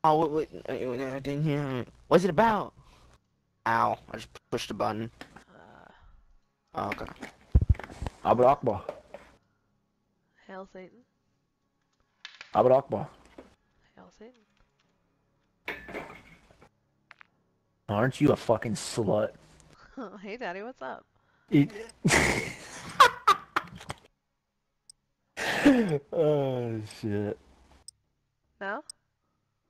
Oh, I didn't hear it. What's it about? Ow, I just pushed the button. Uh, Oh, okay. Abu Akbar. Hail Satan. Abu Akbar. Hail Satan. Aren't you a fucking slut? Hey, Daddy, what's up? Oh, shit. No?